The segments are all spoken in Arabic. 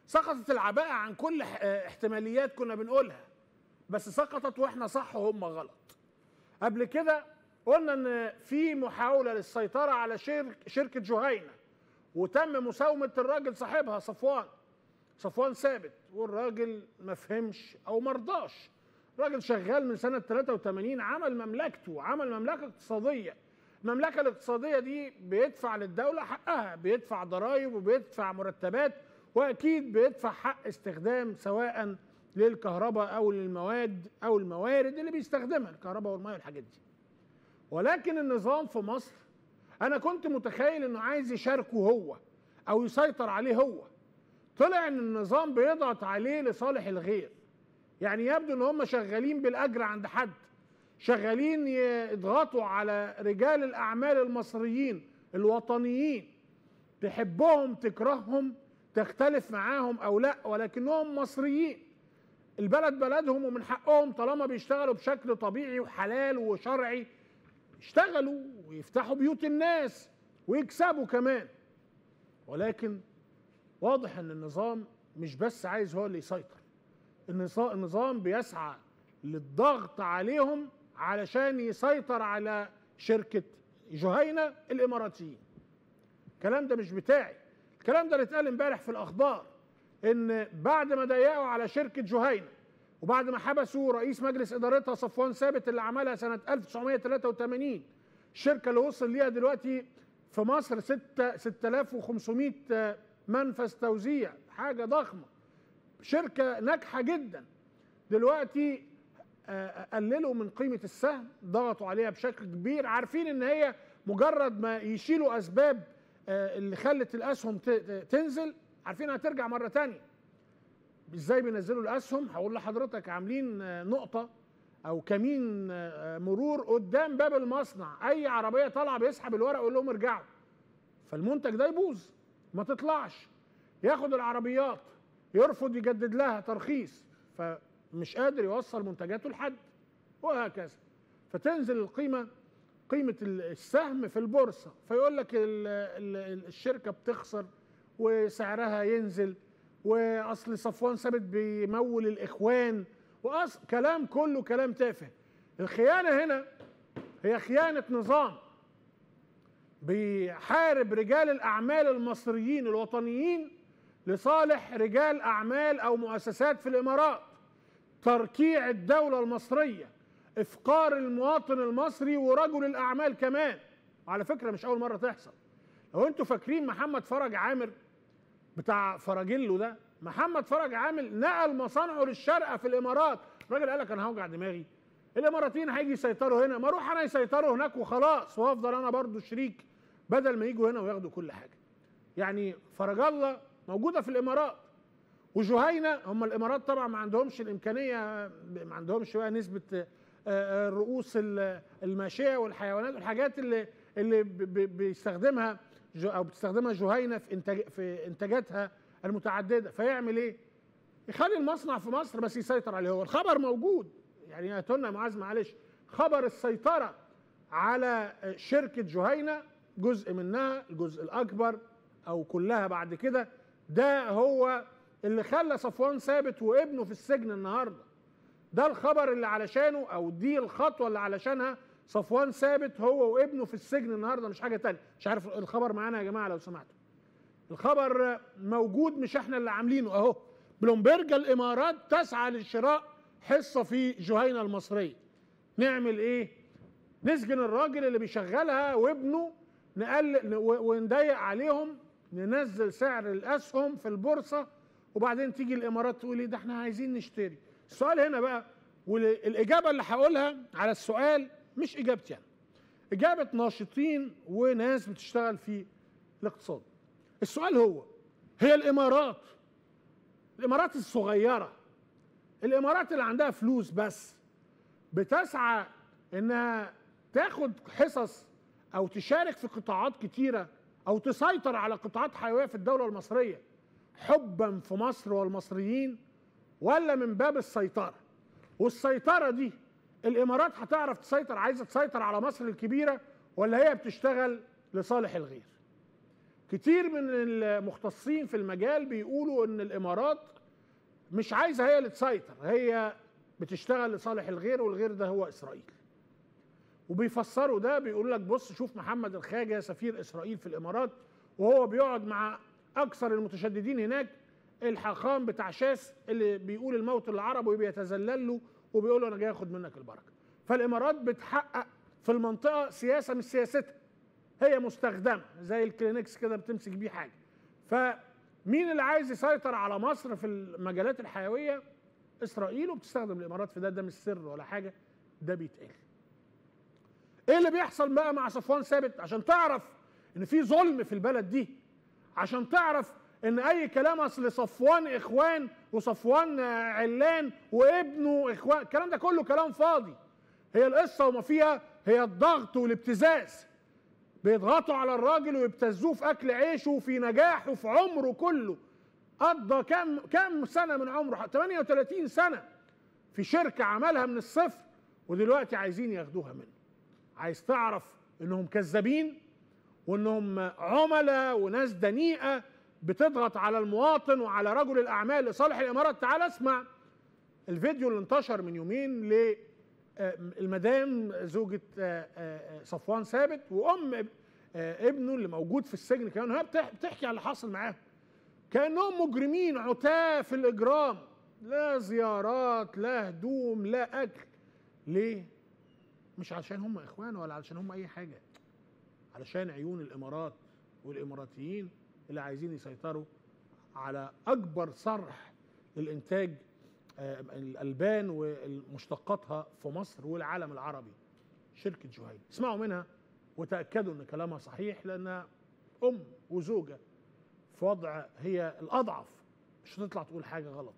سقطت العباءة عن كل احتماليات كنا بنقولها، بس سقطت واحنا صح وهم غلط. قبل كده قلنا ان في محاولة للسيطرة على شركة جهينة، وتم مساومة الراجل صاحبها صفوان ثابت، والراجل ما فهمش او مرضاش. راجل شغال من سنة 83، عمل مملكته، عمل مملكة اقتصادية. المملكة الاقتصادية دي بيدفع للدولة حقها، بيدفع ضرائب وبيدفع مرتبات، واكيد بيدفع حق استخدام سواء للكهرباء او للمواد او الموارد اللي بيستخدمها، الكهرباء والميه والحاجات دي. ولكن النظام في مصر انا كنت متخيل انه عايز يشاركه هو او يسيطر عليه هو. طلع ان النظام بيضغط عليه لصالح الغير. يعني يبدو ان هم شغالين بالاجر عند حد، شغالين يضغطوا على رجال الاعمال المصريين الوطنيين، تحبهم تكرههم تختلف معاهم او لا، ولكنهم مصريين، البلد بلدهم ومن حقهم طالما بيشتغلوا بشكل طبيعي وحلال وشرعي يشتغلوا ويفتحوا بيوت الناس ويكسبوا كمان. ولكن واضح ان النظام مش بس عايز هو اللي يسيطر، النظام بيسعى للضغط عليهم علشان يسيطر على شركة جهينة الإماراتيين. الكلام ده مش بتاعي، الكلام ده اللي اتقال امبارح في الأخبار، إن بعد ما ضيقوا على شركة جهينة وبعد ما حبسوا رئيس مجلس إدارتها صفوان ثابت اللي عملها سنة 1983، الشركة اللي وصل ليها دلوقتي في مصر 6500 منفذ توزيع، حاجة ضخمة، شركة ناجحة جدا. دلوقتي قللوا من قيمة السهم، ضغطوا عليها بشكل كبير، عارفين ان هي مجرد ما يشيلوا اسباب اللي خلت الاسهم تنزل عارفين هترجع مرة تانية. ازاي بينزلوا الاسهم؟ هقول لحضرتك، عاملين نقطة او كمين مرور قدام باب المصنع، اي عربية طالعة بيسحب الورق ويقول لهم ارجعوا، فالمنتج ده يبوظ ما تطلعش، ياخد العربيات يرفض يجدد لها ترخيص، فمش قادر يوصل منتجاته لحد، وهكذا. فتنزل القيمة، قيمة السهم في البورصة، فيقول لك الشركة بتخسر وسعرها ينزل، واصل صفوان ثابت بيمول الاخوان، كلام كله كلام تافه. الخيانة هنا هي خيانة نظام بيحارب رجال الاعمال المصريين الوطنيين لصالح رجال اعمال او مؤسسات في الامارات، تركيع الدولة المصرية، افقار المواطن المصري ورجل الاعمال كمان. وعلى فكرة مش اول مرة تحصل. لو انتوا فاكرين محمد فرج عامر بتاع فراجيلو ده، محمد فرج عامر نقل مصانعه للشارقة في الامارات، الراجل قال لك انا هوجع دماغي، الاماراتيين هيجي يسيطروا هنا، ما اروح انا يسيطروا هناك وخلاص، وافضل انا برضو شريك بدل ما يجوا هنا وياخدوا كل حاجة. يعني فرج الله موجودة في الامارات، وجهينة هم الامارات طبعا ما عندهمش الامكانية، ما عندهمش بقى نسبة الرؤوس الماشية والحيوانات والحاجات اللي بيستخدمها او بتستخدمها جهينة في انتاجاتها المتعددة. فيعمل ايه؟ يخلي المصنع في مصر بس يسيطر عليه هو. الخبر موجود، يعني هاتوا لنا معاذ معلش خبر السيطرة على شركة جهينة، جزء منها، الجزء الأكبر أو كلها بعد كده، ده هو اللي خلى صفوان ثابت وابنه في السجن النهارده. ده الخبر اللي علشانه، أو دي الخطوة اللي علشانها صفوان ثابت هو وابنه في السجن النهارده، مش حاجة تانية. مش عارف الخبر معانا يا جماعة لو سمحتوا؟ الخبر موجود، مش احنا اللي عاملينه اهو. بلومبرج الإمارات تسعى لشراء حصة في جهينة المصرية. نعمل ايه؟ نسجن الراجل اللي بيشغلها وابنه، نقلل ونضيق عليهم، ننزل سعر الاسهم في البورصه، وبعدين تيجي الامارات تقول ايه ده احنا عايزين نشتري. السؤال هنا بقى، والاجابه اللي هقولها على السؤال مش اجابتي يعني، اجابه ناشطين وناس بتشتغل في الاقتصاد. السؤال هو، هي الامارات الصغيره، الامارات اللي عندها فلوس بس، بتسعى انها تاخد حصص او تشارك في قطاعات كتيره او تسيطر على قطاعات حيويه في الدوله المصريه حبا في مصر والمصريين، ولا من باب السيطره؟ والسيطره دي الامارات هتعرف تسيطر، عايزه تسيطر على مصر الكبيره، ولا هي بتشتغل لصالح الغير؟ كتير من المختصين في المجال بيقولوا ان الامارات مش عايزه هي اللي تسيطر، هي بتشتغل لصالح الغير، والغير ده هو اسرائيل. وبيفسروا ده، بيقول لك بص شوف محمد الخاجة سفير اسرائيل في الامارات وهو بيقعد مع اكثر المتشددين هناك، الحاخام بتاع شاس اللي بيقول الموت للعرب وبيتذلل له وبيقول له انا جاي اخد منك البركه. فالامارات بتحقق في المنطقه سياسه مش سياستها، هي مستخدمه زي الكلينكس كده بتمسك بيه حاجه. فمين اللي عايز يسيطر على مصر في المجالات الحيويه؟ اسرائيل، وبتستخدم الامارات في ده. ده مش سر ولا حاجه، ده بيتقال. ايه اللي بيحصل بقى مع صفوان ثابت؟ عشان تعرف ان في ظلم في البلد دي، عشان تعرف ان اي كلام اصل صفوان اخوان وصفوان علان وابنه اخوان، الكلام ده كله كلام فاضي. هي القصه وما فيها هي الضغط والابتزاز. بيضغطوا على الراجل ويبتزوه في اكل عيشه وفي نجاحه في عمره كله. قضى كام سنه من عمره؟ 38 سنه في شركه عملها من الصفر، ودلوقتي عايزين ياخدوها منه. عايز تعرف انهم كذابين وانهم عملاء وناس دنيئه بتضغط على المواطن وعلى رجل الاعمال لصالح الامارات؟ تعال اسمع الفيديو اللي انتشر من يومين للمدام زوجة صفوان ثابت وام ابنه اللي موجود في السجن كمان، وهي بتحكي على اللي حصل معاهم كانهم مجرمين عتاة في الاجرام، لا زيارات لا هدوم لا اكل. ليه؟ مش علشان هم اخوان ولا علشان هم اي حاجه، علشان عيون الامارات والاماراتيين اللي عايزين يسيطروا على اكبر صرح للانتاج الالبان ومشتقاتها في مصر والعالم العربي، شركه جهينه. اسمعوا منها وتاكدوا ان كلامها صحيح، لانها ام وزوجه في وضع هي الاضعف، مش هتطلع تقول حاجه غلط.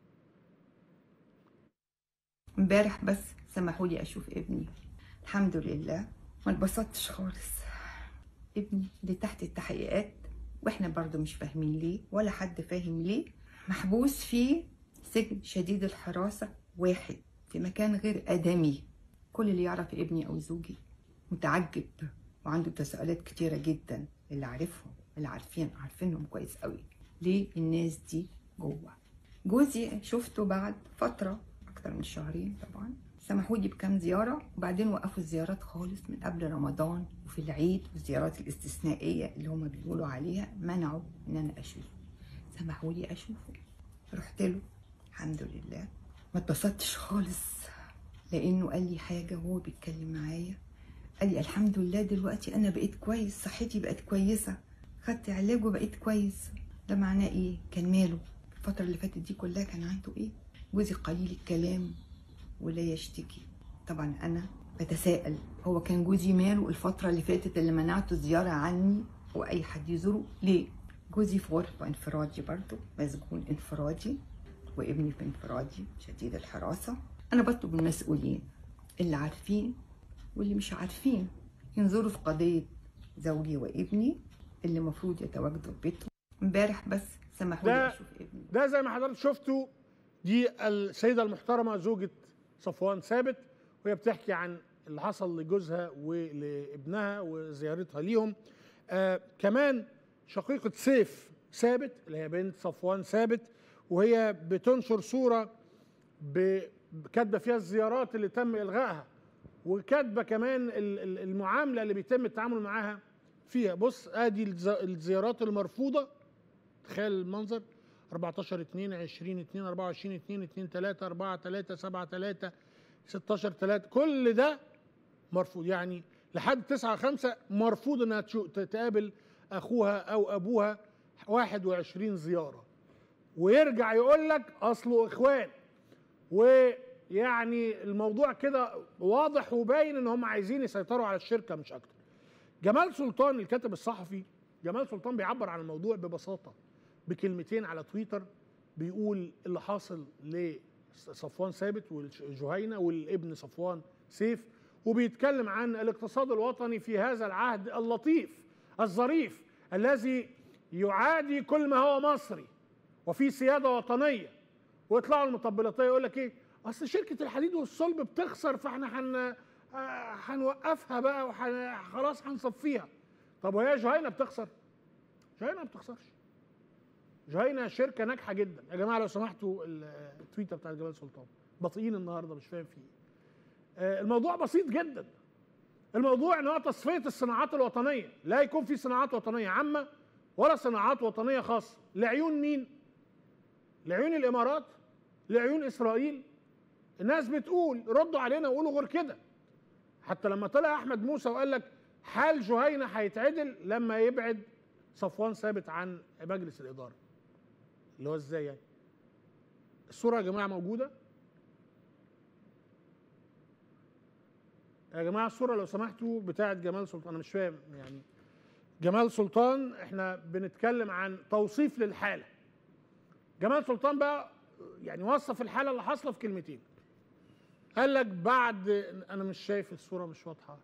امبارح بس سمحوا لي اشوف ابني، الحمد لله ما اتبسطتش خالص. ابني اللي تحت التحقيقات واحنا برضو مش فاهمين ليه ولا حد فاهم ليه، محبوس في سجن شديد الحراسة واحد في مكان غير آدمي. كل اللي يعرف ابني أو زوجي متعجب وعنده تساؤلات كتيرة جدا. اللي عارفهم اللي عارفينهم كويس قوي ليه الناس دي جوه. جوزي شفته بعد فترة أكتر من شهرين، طبعا سمحوا لي بكام زيارة وبعدين وقفوا الزيارات خالص من قبل رمضان وفي العيد، والزيارات الاستثنائية اللي هما بيقولوا عليها منعوا إن أنا أشوفه. سمحوا لي أشوفه، رحت له الحمد لله. ما اتبسطتش خالص لأنه قال لي حاجة وهو بيتكلم معايا، قال لي الحمد لله دلوقتي أنا بقيت كويس، صحتي بقت كويسة، خدت علاج وبقيت كويس. ده معناه إيه؟ كان ماله الفترة اللي فاتت دي كلها؟ كان عنده إيه؟ جوزي قليل الكلام ولا يشتكي. طبعا انا بتساءل هو كان جوزي ماله الفتره اللي فاتت اللي منعته الزياره عني واي حد يزوره ليه؟ جوزي في غرفه انفرادي برضه، مسجون انفرادي، وابني في انفرادي شديد الحراسه. انا بطلب من المسؤولين اللي عارفين واللي مش عارفين ينظروا في قضيه زوجي وابني اللي المفروض يتواجدوا في بيتهم. امبارح بس سمحوا لي اشوف ابني. ده زي ما حضرتك شفتوا، دي السيده المحترمه زوجة صفوان ثابت وهي بتحكي عن اللي حصل لجوزها ولابنها وزيارتها ليهم. كمان شقيقة سيف ثابت اللي هي بنت صفوان ثابت، وهي بتنشر صورة كاتبة فيها الزيارات اللي تم إلغائها، وكاتبة كمان المعاملة اللي بيتم التعامل معاها فيها. بص ادي الزيارات المرفوضة، تخيل المنظر: 14 2 20 2 24 2 2 3 4 3 7 3 16 3، كل ده مرفوض. يعني لحد 9 5 مرفوض انها تقابل اخوها او ابوها. 21 زياره، ويرجع يقول لك اصله اخوان. ويعني الموضوع كده واضح وباين ان هم عايزين يسيطروا على الشركه مش اكتر. جمال سلطان الكاتب الصحفي جمال سلطان بيعبر عن الموضوع ببساطه بكلمتين على تويتر، بيقول اللي حاصل لصفوان ثابت والجهينة والابن صفوان سيف، وبيتكلم عن الاقتصاد الوطني في هذا العهد اللطيف الظريف الذي يعادي كل ما هو مصري وفي سيادة وطنية. ويطلعوا المطبلاتية يقول لك ايه؟ اصل شركة الحديد والصلب بتخسر فاحنا هنوقفها بقى وخلاص هنصفيها. طب وهي جهينة بتخسر؟ جهينة ما بتخسرش. جهينة شركة ناجحة جدا. يا جماعة لو سمحتوا التويتة بتاعت جمال سلطان بطيئين النهارده مش فاهم فيه. الموضوع بسيط جدا. الموضوع ان هو تصفية الصناعات الوطنية، لا يكون في صناعات وطنية عامة ولا صناعات وطنية خاصة. لعيون مين؟ لعيون الامارات؟ لعيون اسرائيل؟ الناس بتقول ردوا علينا وقولوا غير كده. حتى لما طلع احمد موسى وقال لك حال جهينة هيتعدل لما يبعد صفوان ثابت عن مجلس الاداره. اللي هو ازاي يعني؟ الصوره يا جماعه موجوده؟ يا جماعه الصوره لو سمحتوا بتاعه جمال سلطان. انا مش فاهم يعني. جمال سلطان احنا بنتكلم عن توصيف للحاله. جمال سلطان بقى يعني وصف الحاله اللي حاصله في كلمتين. قال لك بعد، انا مش شايف الصوره مش واضحه.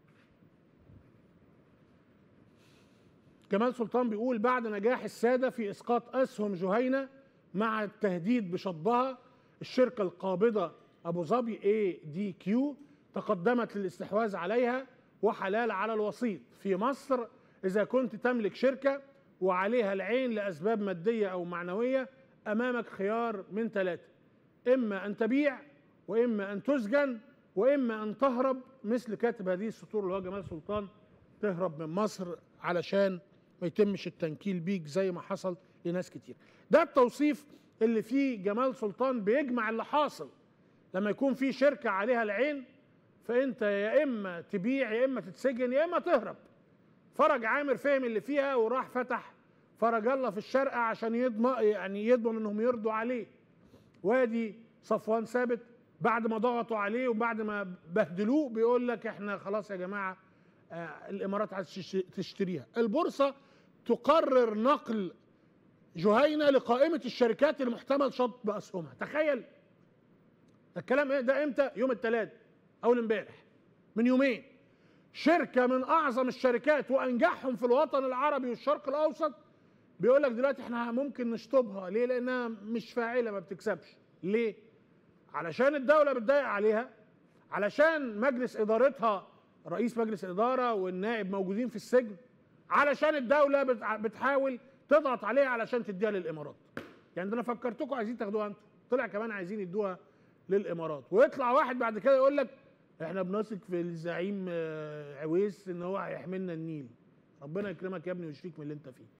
جمال سلطان بيقول بعد نجاح السادة في إسقاط أسهم جهينة مع التهديد بشطبها، الشركة القابضة أبو ظبي ADQ تقدمت للاستحواذ عليها وحلال على الوسيط. في مصر إذا كنت تملك شركة وعليها العين لأسباب مادية أو معنوية أمامك خيار من 3: إما أن تبيع، وإما أن تسجن، وإما أن تهرب، مثل كاتب هذه السطور اللي هو جمال سلطان، تهرب من مصر علشان ما يتمش التنكيل بيك زي ما حصل لناس كتير. ده التوصيف اللي فيه جمال سلطان بيجمع اللي حاصل. لما يكون في شركة عليها العين فانت يا اما تبيع يا اما تتسجن يا اما تهرب. فرج عامر فهم اللي فيها وراح فتح فرج الله في الشارقة عشان يضمن انهم يرضوا عليه. وادي صفوان ثابت بعد ما ضغطوا عليه وبعد ما بهدلوه بيقول لك احنا خلاص يا جماعة الامارات عايز تشتريها. البورصة تقرر نقل جهينة لقائمة الشركات اللي محتمل شطب أسهمها. تخيل الكلام ايه ده امتى؟ يوم الثلاث أول امبارح من يومين. شركة من أعظم الشركات وأنجحهم في الوطن العربي والشرق الأوسط بيقول لك دلوقتي احنا ممكن نشطبها. ليه؟ لأنها مش فاعلة، ما بتكسبش. ليه؟ علشان الدولة بتضايق عليها، علشان مجلس إدارتها رئيس مجلس الإدارة والنائب موجودين في السجن، علشان الدولة بتحاول تضغط عليها علشان تديها للإمارات. يعني ده أنا فكرتكم عايزين تاخدوها أنتوا، طلع كمان عايزين يدوها للإمارات. ويطلع واحد بعد كده يقول لك إحنا بنثق في الزعيم عويس إن هو هيحملنا النيل. ربنا يكرمك يا ابني ويشفيك من اللي أنت فيه.